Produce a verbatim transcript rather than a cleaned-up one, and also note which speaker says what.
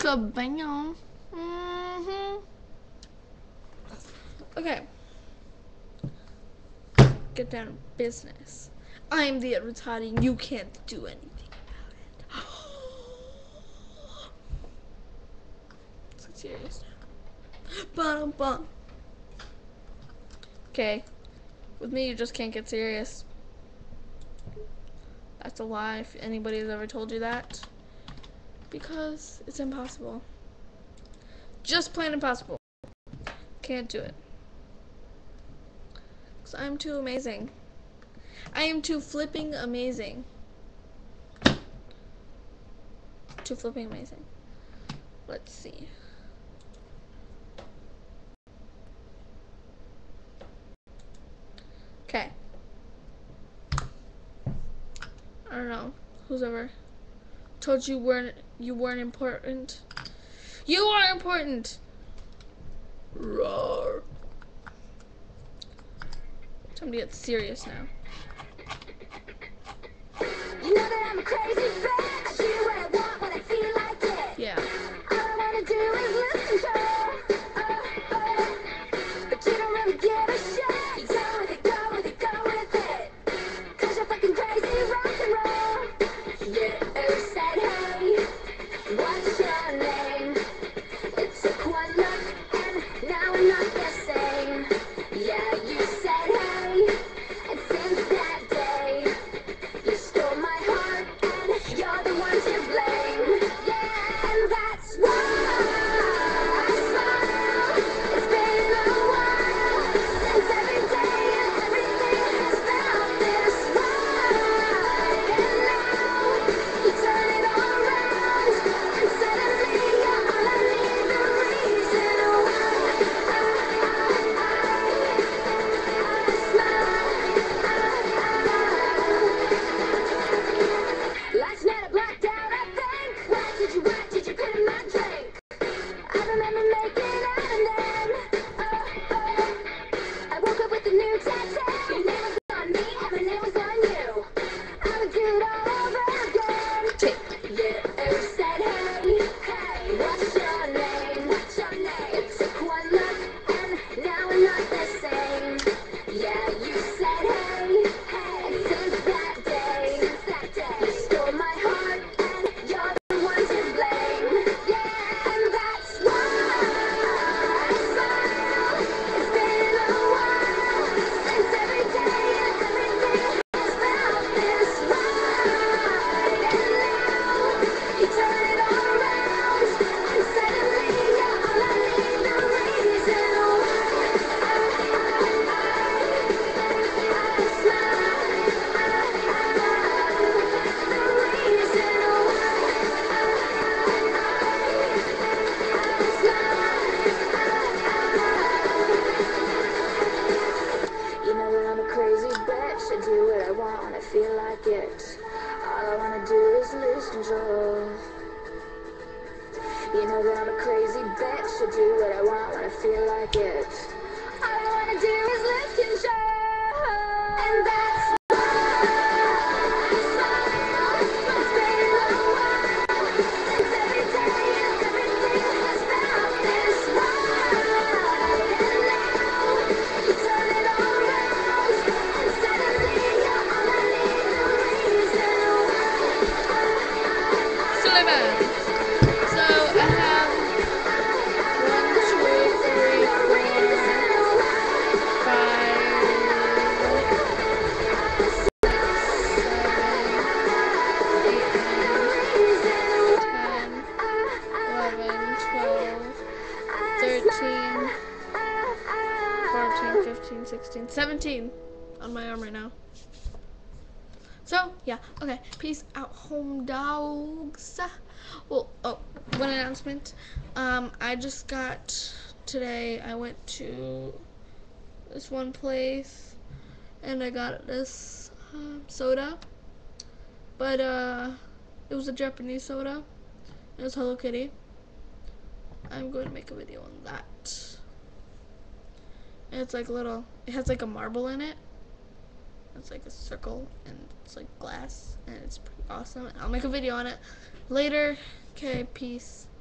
Speaker 1: Kabam. Mm-hmm. Okay. Get down to business. I'm the Edwardshottie and you can't do anything about it. So serious now. Bum, bum. Okay. With me, you just can't get serious. That's a lie if anybody has ever told you that. Because it's impossible. Just plain impossible. Can't do it. Because I'm too amazing. I am too flipping amazing. Too flipping amazing. Let's see. Okay. I don't know. Who's ever told you weren't you weren't important? You are important. Roar. Time to get serious now.
Speaker 2: You know that I'm a crazy bitch. I do what I want when I feel like it.
Speaker 1: Yeah.
Speaker 2: All I wanna do is lose control. Oh, oh. But you don't really give a shit. You go with it, go with it, go with it. Cause you're fucking crazy rock and roll. You said, hey, what's your name? It took one look and now I'm not the same. Yeah, you said, hey, and since that day, you stole my heart and you're the one to blame. Yeah, and that's why I smile. It's been a while since every day and everything has felt this right. And now you turn it all around and suddenly you're all I need, the reason why I, I, I, I smile. Last night I blacked out, I think. What did you, what did you put in my drink? I remember making out and then, oh, oh, I woke up with a new tattoo. Your name was on me and my name was on you. I would do it all over again.
Speaker 1: Take.
Speaker 2: You said, hey, hey, what's your name? What's your name? It took one look and now I'm not the same. Yeah, you said, hey, hey, and since that day, since that day, you stole my heart and you're the one to blame. Yeah, and that's why I smile. It's been a while since every day and everything has felt this right. And now you turn it all around and suddenly you're all I need, the reason why I, I, I, I smile. The reason why you know that I'm a crazy bitch. I do what I want when I feel like it. All I wanna do is lose control. You know that I'm a crazy bitch. I do what I want when I feel like it. All I wanna do is lose control. And that's why I smile. It's been a while since every day and everything has felt this right. And now you turn it all around and suddenly you're all I need, the reason why I, I,
Speaker 1: Suleiman. So I have one, two, three, four, five, eleven, twelve, thirteen, fourteen, fifteen, sixteen, seventeen on my arm right now. So, yeah, okay, peace out, home dogs. Well, oh, one announcement. Um, I just got, today, I went to this one place, and I got this um, soda, but, uh, it was a Japanese soda. It was Hello Kitty. I'm going to make a video on that. And it's like little, it has like a marble in it. It's like a circle and it's like glass and it's pretty awesome. I'll make a video on it later. Okay, peace.